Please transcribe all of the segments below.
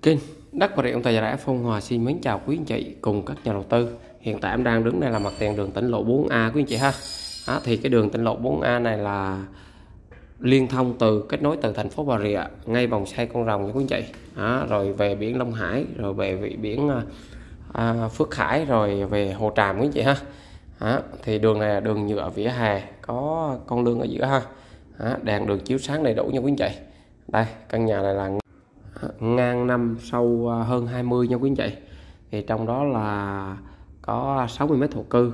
Kênh Đất Bà Rịa Vũng Tàu Rã Phong Hòa xin mến chào quý anh chị cùng các nhà đầu tư. Hiện tại em đang đứng đây là mặt tiền đường tỉnh lộ 4A quý anh chị ha. Thì cái đường tỉnh lộ 4A này là liên thông kết nối từ thành phố Bà Rịa ngay vòng xoay Con Rồng nha quý anh chị. Rồi về biển Long Hải, rồi về biển Phước Hải, rồi về Hồ Tràm quý anh chị ha. Thì đường này là đường nhựa vỉa hè, có con lương ở giữa ha. Đèn đường chiếu sáng đầy đủ nha quý anh chị. Đây, căn nhà này là ngang năm sâu hơn 20 nha quý anh chị. Thì trong đó là có 60 mét thổ cư.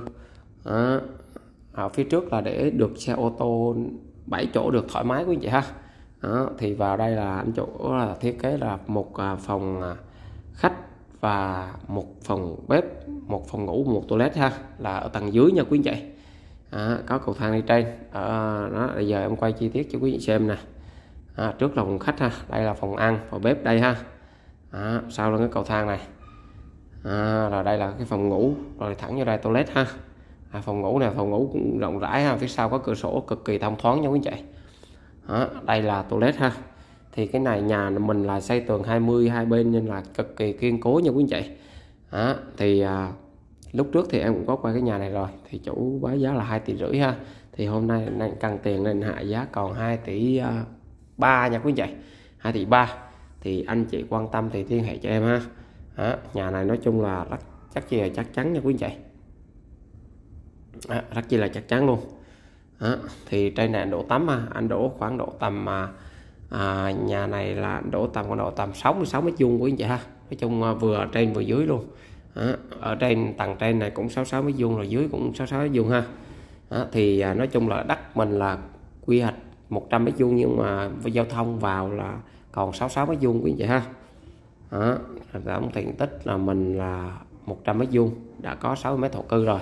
Ở phía trước là để được xe ô tô 7 chỗ được thoải mái quý anh chị ha. Thì vào đây là anh chủ là thiết kế là một phòng khách và một phòng bếp, một phòng ngủ, một toilet ha, là ở tầng dưới nha quý anh chị. Có cầu thang đi trên. Đó, bây giờ em quay chi tiết cho quý vị xem nè. Trước là phòng khách ha, đây là phòng ăn và bếp đây ha. Sau là cái cầu thang này. Rồi đây là cái phòng ngủ, rồi thẳng vô đây toilet ha. Phòng ngủ này, phòng ngủ cũng rộng rãi ha, phía sau có cửa sổ cực kỳ thông thoáng nha quý anh chị. Đây là toilet ha. Thì cái này nhà mình là xây tường 20 hai bên nên là cực kỳ kiên cố nha quý anh chị. Thì lúc trước thì em cũng có quay cái nhà này rồi, thì chủ báo giá là 2,5 tỷ ha. Thì hôm nay cần tiền nên hạ giá còn 2,3 tỷ nha quý anh chị, 2,3 tỷ. Thì anh chị quan tâm thì liên hệ cho em ha. Nhà này nói chung là chắc chi là chắc chắn nha quý anh chị. Rất chi là chắc chắn luôn. Thì trên này đổ tắm ha, anh đổ khoảng độ tầm nhà này là đổ tầm khoảng độ tầm 66 mét vuông quý anh chị ha. Nói chung vừa trên vừa dưới luôn. Ở trên tầng trên này cũng 66 mét vuông, rồi dưới cũng 66 mét vuông ha. Thì nói chung là đất mình là quy hoạch 100 mét vuông, nhưng mà với giao thông vào là còn 66 mét vuông quý anh chị ha. Tổng diện tích là mình là 100 mét vuông, đã có 60 mét thổ cư rồi.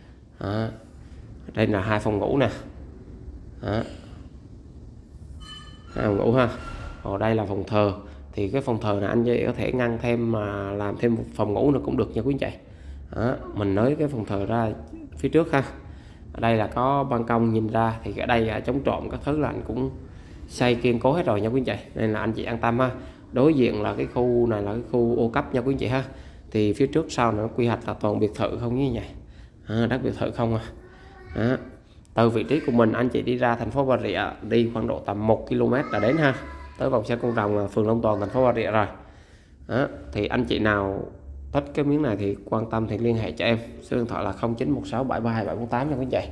Đây là 2 phòng ngủ nè. 2 phòng ngủ ha. Ở đây là phòng thờ. Thì cái phòng thờ này anh chị có thể ngăn thêm mà làm thêm một phòng ngủ nữa cũng được nha quý anh chị. Mình nới cái phòng thờ ra phía trước ha. Ở đây là có ban công nhìn ra, thì ở đây chống trộm các thứ là anh cũng xây kiên cố hết rồi nha quý anh chị, nên là anh chị an tâm ha. Đối diện là cái khu này là cái khu ô cấp nha quý anh chị ha. Thì phía trước sau nó quy hoạch là toàn biệt thự không như vậy, đất biệt thự không à. Từ vị trí của mình anh chị đi ra thành phố Bà Rịa đi khoảng độ tầm 1 km là đến ha, tới vòng xoay Con Rồng là phường Long Toàn thành phố Bà Rịa rồi. Thì anh chị nào thích cái miếng này thì quan tâm thì liên hệ cho em, số điện thoại là 0916732748 nha quý anh chị.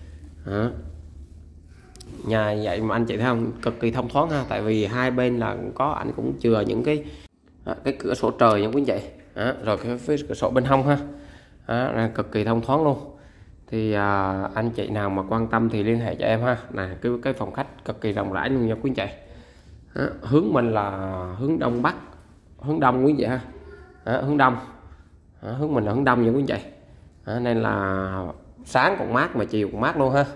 Nhà vậy mà anh chị thấy không, cực kỳ thông thoáng ha, tại vì hai bên là có ảnh cũng chừa những cái cửa sổ trời nha quý anh chị. Rồi cái phía cửa sổ bên hông ha, cực kỳ thông thoáng luôn. Thì anh chị nào mà quan tâm thì liên hệ cho em ha. Cái phòng khách cực kỳ rộng rãi luôn nha quý anh chị. Hướng mình là hướng đông bắc, hướng đông quý anh chị ha. Hướng đông, hướng mình là hướng đông nha quý anh chị. Nên là sáng còn mát mà chiều còn mát luôn ha.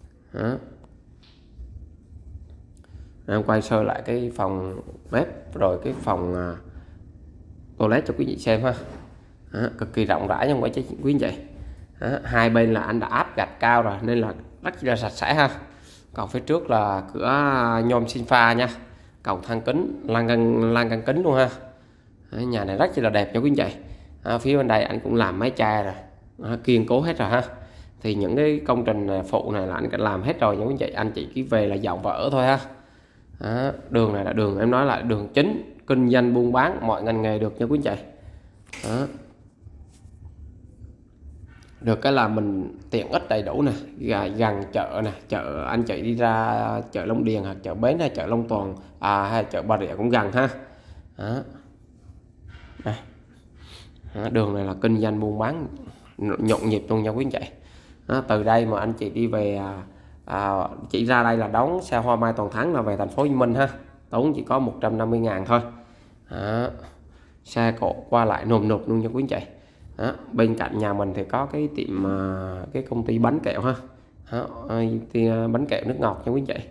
Em quay sơ lại cái phòng bếp rồi cái phòng toilet cho quý vị xem ha. Cực kỳ rộng rãi nha quý anh chị. Hai bên là anh đã áp gạch cao rồi nên là rất là sạch sẽ ha. Còn phía trước là cửa nhôm sinh pha nha, cầu thang kính, lan can kính luôn ha. Nhà này rất là đẹp nha quý anh chị. Phía bên đây anh cũng làm mái che rồi, kiên cố hết rồi ha. Thì những cái công trình phụ này là anh đã làm hết rồi nha quý anh chị chỉ về là dọn và ở thôi ha. Đường này là đường em nói là đường chính, kinh doanh buôn bán mọi ngành nghề được nha quý anh chị. Được cái là mình tiện ích đầy đủ nè, gần chợ nè, chợ anh chị đi ra chợ Long Điền hoặc chợ Bến hay chợ Long Toàn hay chợ Bà Rịa cũng gần ha. Đường này là kinh doanh buôn bán nhộn nhịp luôn nha quý anh chị. Từ đây mà anh chị đi về chỉ ra đây là đón xe Hoa Mai Toàn Thắng là về thành phố Hồ Chí Minh ha, tốn chỉ có 150.000 thôi. Xe cộ qua lại nộp luôn nha quý anh chị. Bên cạnh nhà mình thì có cái tiệm cái công ty bánh kẹo ha. Bánh kẹo nước ngọt nha quý anh chị.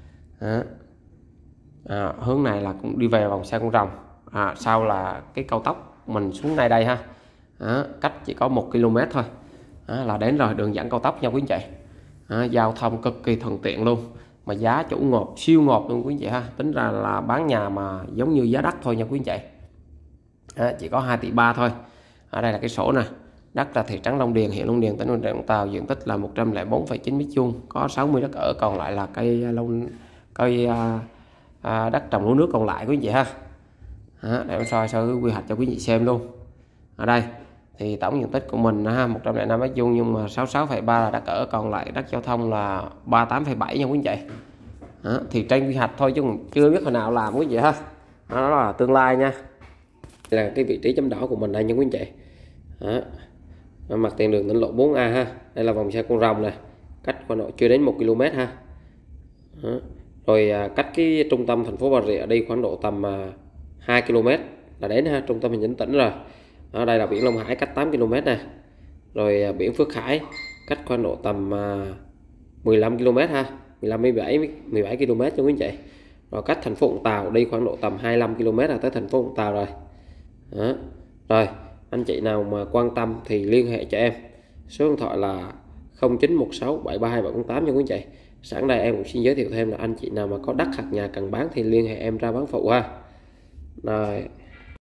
Hướng này là cũng đi về vòng xoay Con Rồng. Sau là cái cao tốc mình xuống đây ha. Cách chỉ có 1 km thôi là đến rồi, đường dẫn cao tốc nha quý anh chị. Giao thông cực kỳ thuận tiện luôn, mà giá chủ ngọt, siêu ngọt luôn quý anh chị ha. Tính ra là bán nhà mà giống như giá đất thôi nha quý anh chị. Chỉ có 2,3 tỷ thôi. Ở đây là cái sổ nè. Đất là thị trấn Long Điền, huyện Long Điền, tỉnh Bà Rịa Vũng Tàu, diện tích là 104,9 m², có 60 đất ở, còn lại là cây đất trồng lúa nước còn lại quý anh chị ha. Để em soi sơ quy hoạch cho quý anh chị xem luôn. Ở đây thì tổng diện tích của mình ha 105 m², nhưng mà 66,3 là đất ở, còn lại đất giao thông là 38,7 nha quý anh chị. Thì trên quy hoạch thôi chứ chưa biết hồi nào làm quý anh chị ha. Đó là tương lai nha. Đây là cái vị trí chấm đỏ của mình đây nha quý anh chị. Mặt tiền đường tỉnh lộ 4A ha. Đây là vòng xoay con rồng nè, cách khoảng độ chưa đến 1 km ha. Rồi cách cái trung tâm thành phố Bà Rịa đi khoảng độ tầm 2 km là đến ha, trung tâm hành chính tỉnh rồi. Ở đây là biển Long Hải cách 8 km nè. Rồi biển Phước Hải cách khoảng độ tầm 15 km ha, 17 km cho quý anh chị. Rồi cách thành phố Vũng Tàu đi khoảng độ tầm 25 km là tới thành phố Vũng Tàu rồi. Rồi anh chị nào mà quan tâm thì liên hệ cho em, số điện thoại là 0916 732 748 nha quý anh chị. Sẵn đây em cũng xin giới thiệu thêm là anh chị nào mà có đất hoặc nhà cần bán thì liên hệ em ra bán phụ ha. Rồi